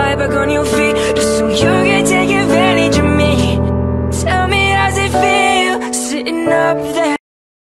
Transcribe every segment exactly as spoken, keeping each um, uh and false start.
right back on your feet, just so you can take advantage of me. Tell me, how's it feel, sitting up there?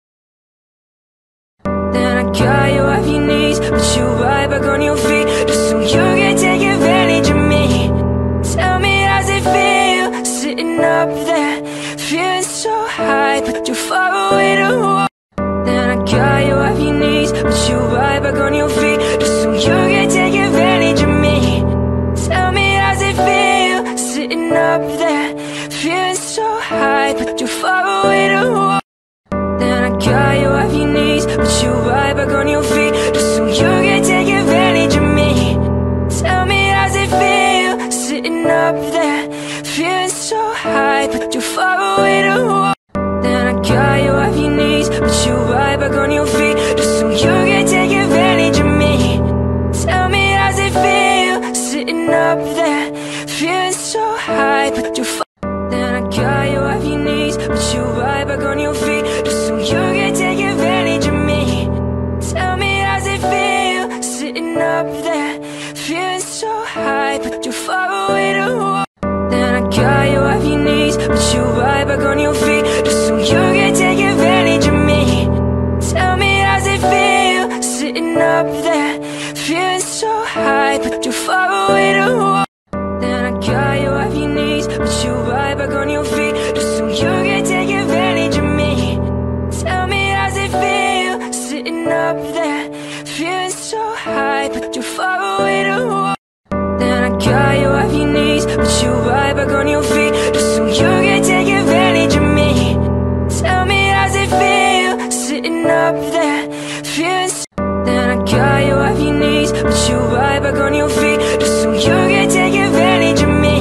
Then I got you off your knees, put you right back on your feet, just so you can take advantage of me. Tell me, how's it feel, sitting up there? Feeling so high, but too far away to walk. Then I got you off your knees, put you right back on your feet, just so you can take advantage of me. Tell me, how's it feel, sitting up there? Feeling so high, but too far away to walk. Then I got you off your knees, put you right back on your feet, just so you can take advantage of me. Tell me, how's it feel, sitting up there? Feeling so high, but too far away to walk. Then I got you off your knees, put you right back on your feet, just so you can take advantage of me. Tell me, how's it feel, sitting up there? Feeling so high, but too far. Then I got you off your knees, put you right back on your feet, just so you can take advantage of me. Tell me, how's it feel, sitting up there? Feeling so high, but too far away to walk. Then I got you off your knees, put you right back on your feet, just so you can take advantage of me. Tell me, how's it feel, sitting up there? Feeling so high, but too far away to walk. Then I got you off your knees, put you right back on your feet, just so you can take advantage of me. Tell me, how's it feel, sitting up there? Feeling so high, but too far away to walk. Then I got you off your knees, put you right back on your feet, just so you can take advantage of me. Tell me, how's it feel, sitting up there? Feeling so. Then I got you off your knees, put you right back on your feet, just so you can take advantage of me.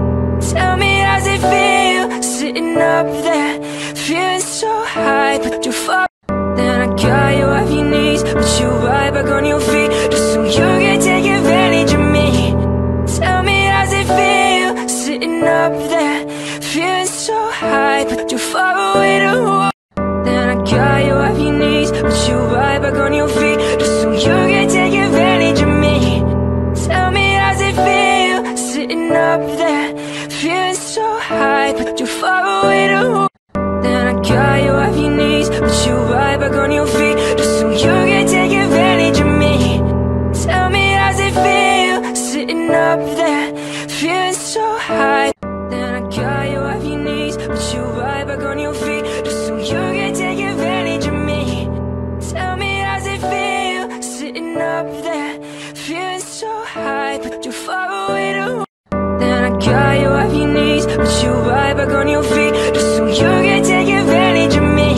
Tell me, how's it feel, sitting up there? Feeling so high, but too far. Then I got you off your knees, put you right back on your feet, just so you can take advantage of me. Tell me, how's it feel, sitting up there? Feeling so high, but too far away to walk. Then I got you off your knees, put you right back on your feet, just so you can take advantage of me. Tell me, how's it feel, sitting up there? Feeling so high, but too far away to walk. Then I got you off your knees, put you right back on your feet, just so you can take advantage of me. Tell me, how's it feel, sitting up there? Feeling so high. Then I got you off your knees, put you right back on your feet, just so you can take advantage of me. Tell me, how's it feel, sitting up there? Feeling so high, but too far away to walk. Then I got you off your knees, put you right back on your feet, just so you can take advantage of me.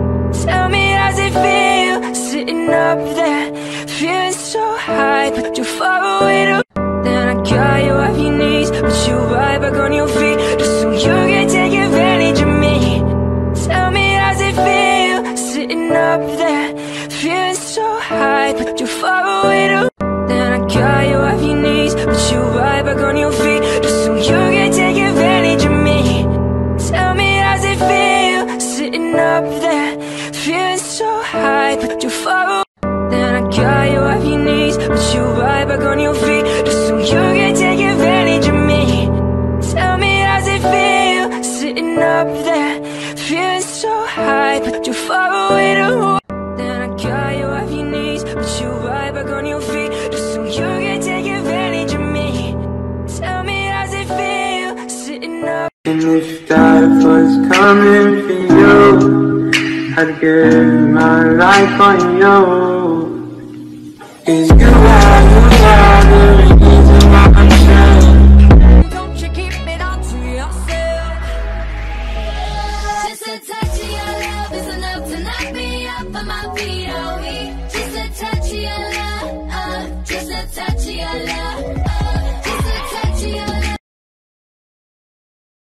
Tell me, how's it feel, sitting up there? Feeling so high, but too far away to walk. Then I got you off your knees, put you right back on your feet, just so you can take advantage of me. Tell me, how's it feel, sitting up there? Feeling so high, but too far away to walk. Then I got you off your knees, put you right back on your feet, just so you can take advantage of me. Tell me, how's it feel, sitting up there? Feeling so high, but too far away. Then I got you off your knees, put you right back on your feet, just so you can take advantage of me. Tell me, how's it feel, sitting up there? Feeling so high, but too far away to walk. Then I got you off your knees, put you right back on your feet, just so you can take advantage of me. Tell me, how's it feel, sitting up. And if that was coming for you, I'd give my life on you. Cause you are, you are the reason why I'm saying. Don't you keep it all to yourself. Just a touch of your love is enough to knock me up on my feet, oh, we. Just a touch of your love, uh, just a touch of your love, oh.